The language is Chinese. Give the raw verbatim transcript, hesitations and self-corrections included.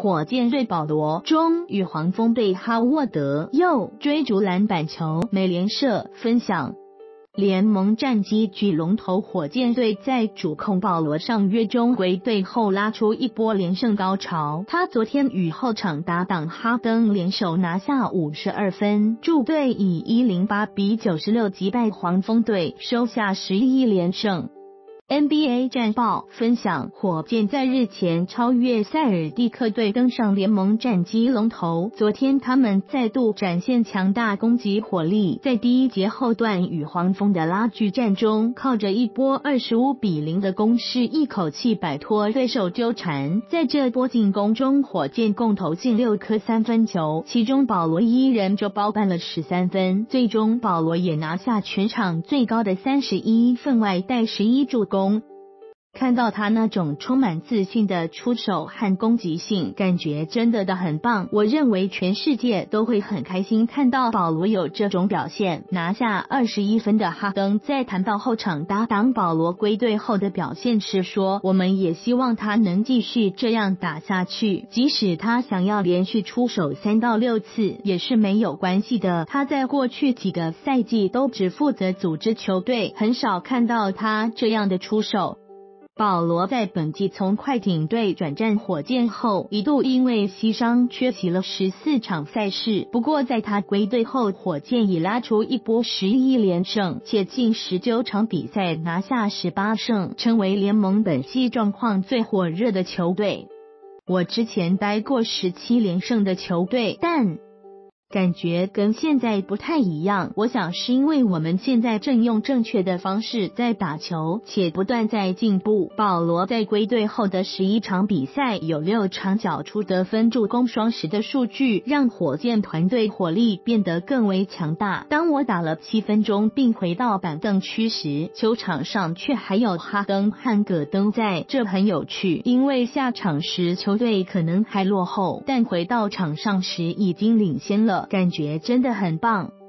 火箭队保罗终与黄蜂队哈沃德又追逐篮板球。美联社分享，联盟战绩巨龙头火箭队在主控保罗上月中归队后拉出一波连胜高潮，他昨天与后场搭档哈登联手拿下五十二分，助队以一百零八比九十六击败黄蜂队，收下十一连胜。N B A 战报分享，火箭在日前超越塞尔蒂克队登上联盟战绩龙头。昨天他们再度展现强大攻击火力，在第一节后段与黄蜂的拉锯战中，靠着一波二十五比零的攻势，一口气摆脱对手纠缠。在这波进攻中，火箭共投进六颗三分球，其中保罗一人就包办了十三分。最终保罗也拿下全场最高的三十一分，外带十一助攻。看到他那种充满自信的出手和攻击性，感觉真的的很棒。我认为全世界都会很开心看到保罗有这种表现。拿下二十一分的哈登在谈到后场搭档保罗归队后的表现时说，我们也希望他能继续这样打下去，即使他想要连续出手三到六次也是没有关系的。他在过去几个赛季都只负责组织球队，很少看到他这样的出手。保罗在本季从快艇队转战火箭后，一度因为膝伤缺席了十四场赛事。不过在他归队后，火箭已拉出一波十一连胜，且近十九场比赛拿下十八胜，成为联盟本季状况最火热的球队。我之前待过十七连胜的球队，但感觉跟现在不太一样，我想是因为我们现在正用正确的方式在打球，且不断在进步。保罗在归队后的十一场比赛有六场缴出得分助攻双十的数据，让火箭团队火力变得更为强大。当我打了七分钟并回到板凳区时，球场上却还有哈登和葛登在，这很有趣，因为下场时球队可能还落后，但回到场上时已经领先了，感觉真的很棒。